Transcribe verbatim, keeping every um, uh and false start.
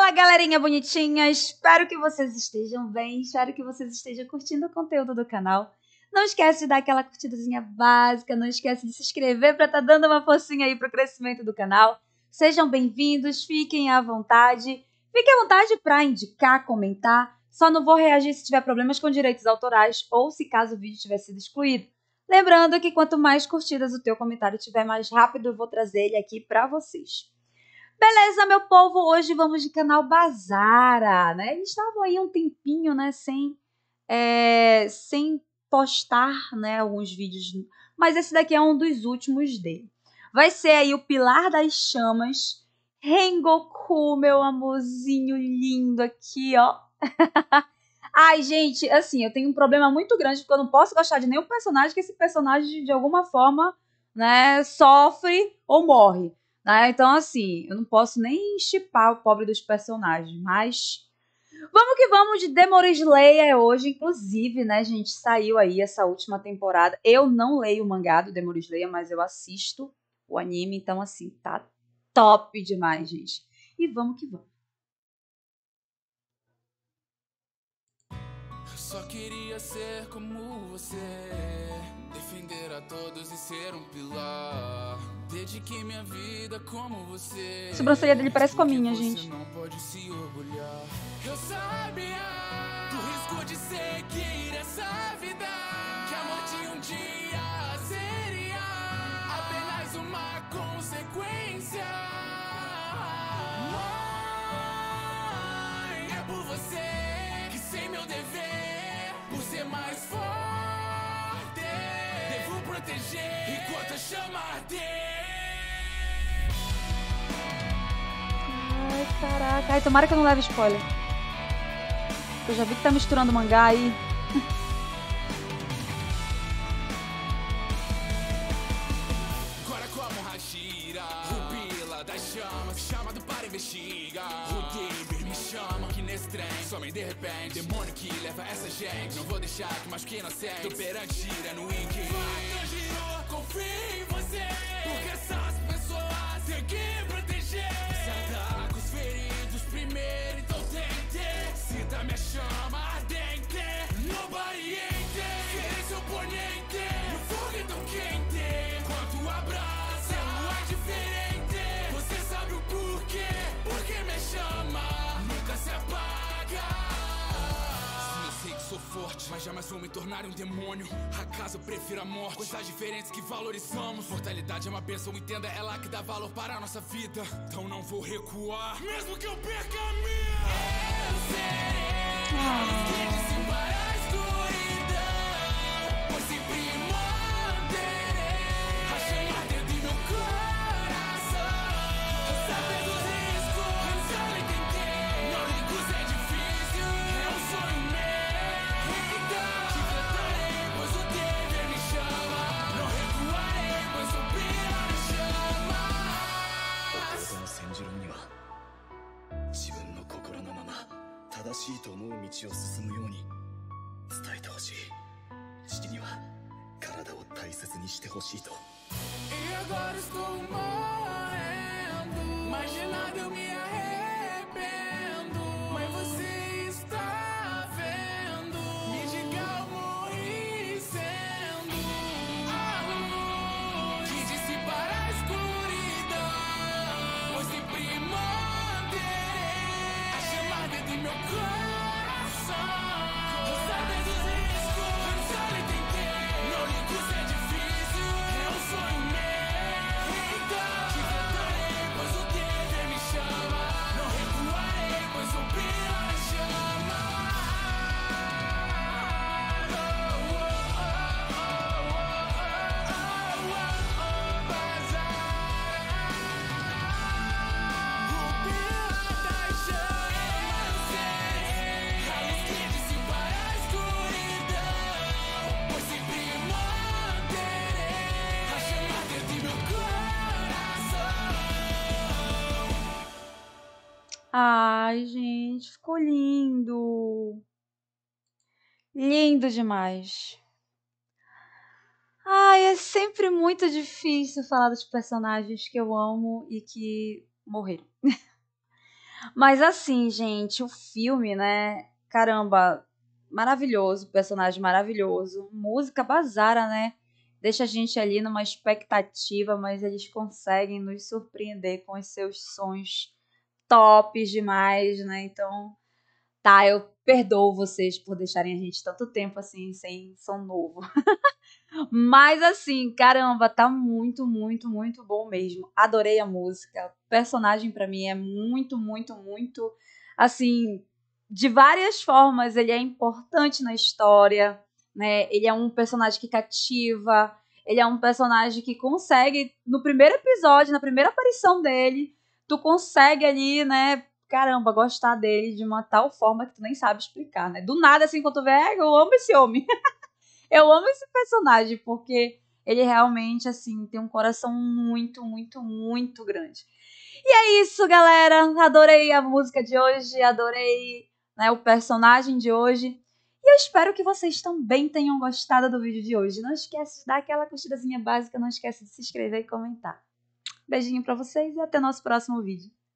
Fala, galerinha bonitinha, espero que vocês estejam bem, espero que vocês estejam curtindo o conteúdo do canal. Não esquece de dar aquela curtidazinha básica, não esquece de se inscrever para estar dando uma forcinha aí pro crescimento do canal. Sejam bem-vindos, fiquem à vontade, fiquem à vontade para indicar, comentar, só não vou reagir se tiver problemas com direitos autorais ou se caso o vídeo tiver sido excluído. Lembrando que quanto mais curtidas o teu comentário tiver, mais rápido eu vou trazer ele aqui para vocês. Beleza, meu povo, hoje vamos de canal Bazara, né? Eles estavam aí um tempinho, né, sem, é, sem postar, né, alguns vídeos, mas esse daqui é um dos últimos dele. Vai ser aí o Pilar das Chamas, Rengoku, meu amorzinho lindo aqui, ó. Ai, gente, assim, eu tenho um problema muito grande porque eu não posso gostar de nenhum personagem que esse personagem, de alguma forma, né, sofre ou morre. Né? Então, assim, eu não posso nem chipar o pobre dos personagens, mas vamos que vamos de Demon Slayer hoje, inclusive, né, gente, saiu aí essa última temporada. Eu não leio o mangá do Demon Slayer, mas eu assisto o anime, então, assim, tá top demais, gente. E vamos que vamos. Só queria ser como você, defender a todos e ser um pilar. Dediquei minha vida como você. A sobrancelha dele parece com a minha, gente. Não pode se orgulhar. Eu sabia do risco de seguir essa vida, que a morte um dia seria apenas uma consequência. Mãe, é por você que sei meu dever, por ser mais forte, devo proteger enquanto a chama arder. Ai, caraca. Ai, tomara que eu não leve spoiler. Eu já vi que tá misturando mangá aí. Agora como Hashira, o Pila das Chamas, chamado para investigar. O Gabriel me chama aqui nesse trem, some de repente, demônio que leva essa gente. Não vou deixar que machuque inocente, tô perante gira no Wiki. Fato girou, confio em você, porque essas pessoas têm que proteger. Você ataca os feridos primeiro, então tente. Sinta minha chama ardente, nobody ente. Serei seu oponente, no fogo é tão quente. Quanto abraça, não é diferente. Você sabe o porquê, porque me chama nunca se apaga. Sim, eu sei que sou forte, mas jamais vou me tornar um demônio. Acaso eu prefiro a morte, coisas diferentes que valorizamos. Mortalidade é uma bênção, entenda, é lá que dá valor para a nossa vida. Então não vou recuar, mesmo que eu perca a minha. Eu serei a luz que dissipará a escuridão, pois sempre manterei a chama dentro do meu coração. Saber dos riscos, eu só lhe tentei. Não ligo se é difícil, é um sonho meu. Então te cantarei, pois o dever me chama. Não recuarei, pois o pilar me chama. 弟の千次郎には自分の心のまま正しいと思う道を進むように伝えてほしい。父には体を大切にしてほしいと。 E agora estou morrendo, mas de nada eu me arrependo. Mas você está vendo, me diga eu morri sendo a luz que dissipará a escuridão, pois sempre manterei a chama dentro do meu coração. Saber dos riscos, eu só lhe tentei. Não ligo se é difícil, é um sonho meu. Então te cantarei, pois o dever me chama. Não recuarei, pois o pilar me chama. Oh, oh, oh, oh, oh, oh, oh, Bazara. O pilar das chamas, a luz que dissipará a escuridão, pois sempre manterei a chama dentro do meu coração. Ai, gente, ficou lindo. Lindo demais. Ai, é sempre muito difícil falar dos personagens que eu amo e que morreram. Mas assim, gente, o filme, né? Caramba, maravilhoso, personagem maravilhoso. Música bazara, né? Deixa a gente ali numa expectativa, mas eles conseguem nos surpreender com os seus sons tops demais, né? Então, tá, eu perdoo vocês por deixarem a gente tanto tempo assim sem som novo. Mas assim, caramba, tá muito, muito, muito bom mesmo. Adorei a música. O personagem pra mim é muito, muito, muito assim, de várias formas ele é importante na história, né? Ele é um personagem que cativa, ele é um personagem que consegue no primeiro episódio, na primeira aparição dele, tu consegue ali, né, caramba, gostar dele de uma tal forma que tu nem sabe explicar, né? Do nada assim, quando tu vê, é, eu amo esse homem. Eu amo esse personagem, porque ele realmente, assim, tem um coração muito, muito, muito grande. E é isso, galera. Adorei a música de hoje, adorei, né, o personagem de hoje. E eu espero que vocês também tenham gostado do vídeo de hoje. Não esquece de dar aquela curtidazinha básica, não esquece de se inscrever e comentar. Beijinho pra vocês e até o nosso próximo vídeo.